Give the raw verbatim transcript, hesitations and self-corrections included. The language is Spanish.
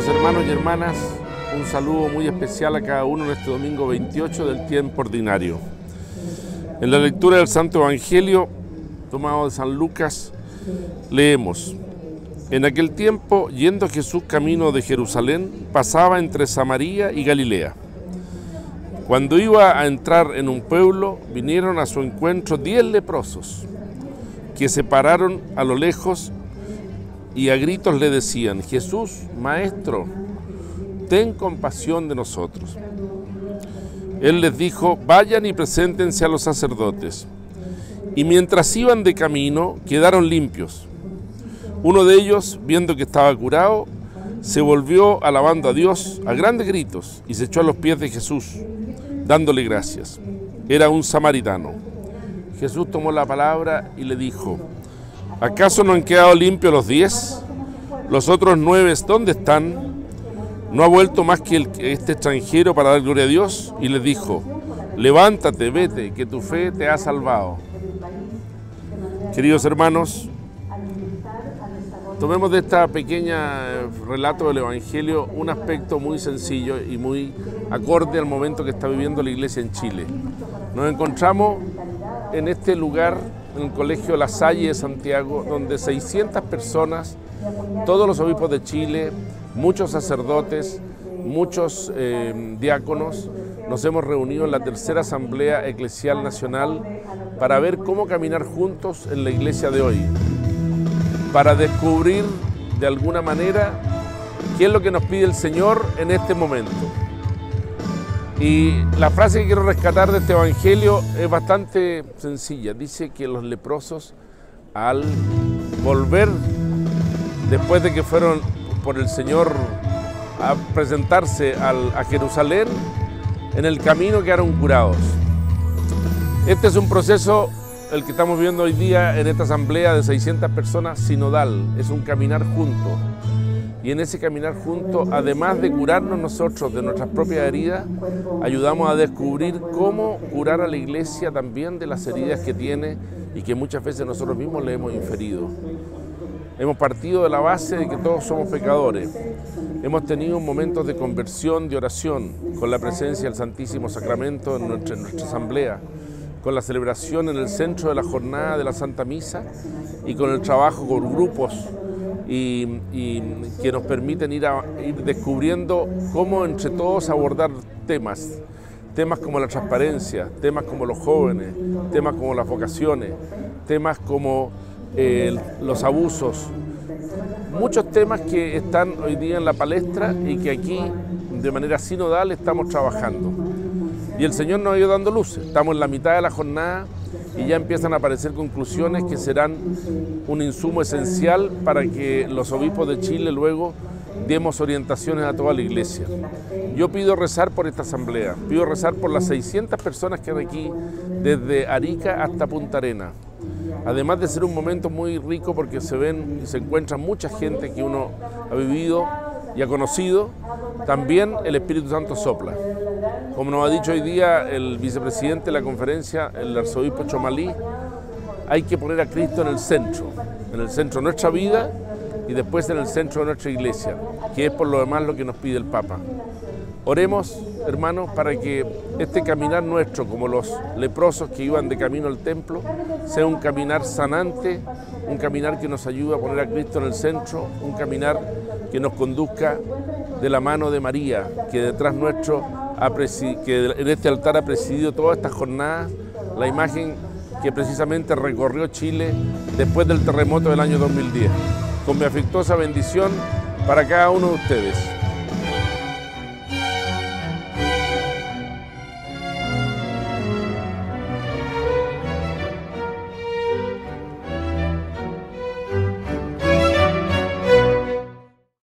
Queridos hermanos y hermanas, un saludo muy especial a cada uno en este domingo veintiocho del tiempo ordinario. En la lectura del Santo Evangelio, tomado de San Lucas, leemos: En aquel tiempo, yendo Jesús camino de Jerusalén, pasaba entre Samaria y Galilea. Cuando iba a entrar en un pueblo, vinieron a su encuentro diez leprosos, que se pararon a lo lejos y a gritos le decían: Jesús, Maestro, ten compasión de nosotros. Él les dijo: vayan y preséntense a los sacerdotes. Y mientras iban de camino, quedaron limpios. Uno de ellos, viendo que estaba curado, se volvió alabando a Dios a grandes gritos y se echó a los pies de Jesús, dándole gracias. Era un samaritano. Jesús tomó la palabra y le dijo: ¿acaso no han quedado limpios los diez? ¿Los otros nueve dónde están? ¿No ha vuelto más que el, este extranjero para dar gloria a Dios? Y les dijo: levántate, vete, que tu fe te ha salvado. Queridos hermanos, tomemos de esta pequeña relato del Evangelio un aspecto muy sencillo y muy acorde al momento que está viviendo la Iglesia en Chile. Nos encontramos en este lugar, en el Colegio La Salle de Santiago, donde seiscientas personas, todos los obispos de Chile, muchos sacerdotes, muchos eh, diáconos, nos hemos reunido en la tercera Asamblea Eclesial Nacional para ver cómo caminar juntos en la Iglesia de hoy, para descubrir de alguna manera qué es lo que nos pide el Señor en este momento. Y la frase que quiero rescatar de este Evangelio es bastante sencilla. Dice que los leprosos, al volver, después de que fueron por el Señor a presentarse al, a Jerusalén, en el camino quedaron curados. Este es un proceso, el que estamos viendo hoy día en esta asamblea de seiscientas personas, sinodal. Es un caminar juntos. Y en ese caminar juntos, además de curarnos nosotros de nuestras propias heridas, ayudamos a descubrir cómo curar a la Iglesia también de las heridas que tiene y que muchas veces nosotros mismos le hemos inferido. Hemos partido de la base de que todos somos pecadores. Hemos tenido momentos de conversión, de oración, con la presencia del Santísimo Sacramento en nuestra, en nuestra asamblea, con la celebración en el centro de la jornada de la Santa Misa y con el trabajo con grupos y, y que nos permiten ir, a, ir descubriendo cómo entre todos abordar temas, temas como la transparencia, temas como los jóvenes, temas como las vocaciones, temas como eh, los abusos, muchos temas que están hoy día en la palestra y que aquí de manera sinodal estamos trabajando. Y el Señor nos ha ido dando luces. Estamos en la mitad de la jornada y ya empiezan a aparecer conclusiones que serán un insumo esencial para que los obispos de Chile luego demos orientaciones a toda la Iglesia. Yo pido rezar por esta asamblea, pido rezar por las seiscientas personas que hay aquí, desde Arica hasta Punta Arenas. Además de ser un momento muy rico porque se ven y se encuentran mucha gente que uno ha vivido y ha conocido, también el Espíritu Santo sopla. Como nos ha dicho hoy día el vicepresidente de la conferencia, el arzobispo Chomalí, hay que poner a Cristo en el centro, en el centro de nuestra vida y después en el centro de nuestra Iglesia, que es por lo demás lo que nos pide el Papa. Oremos, hermanos, para que este caminar nuestro, como los leprosos que iban de camino al templo, sea un caminar sanante, un caminar que nos ayude a poner a Cristo en el centro, un caminar que nos conduzca de la mano de María, que detrás nuestro, ha que en este altar ha presidido toda esta jornada, la imagen que precisamente recorrió Chile después del terremoto del año dos mil diez. Con mi afectuosa bendición para cada uno de ustedes.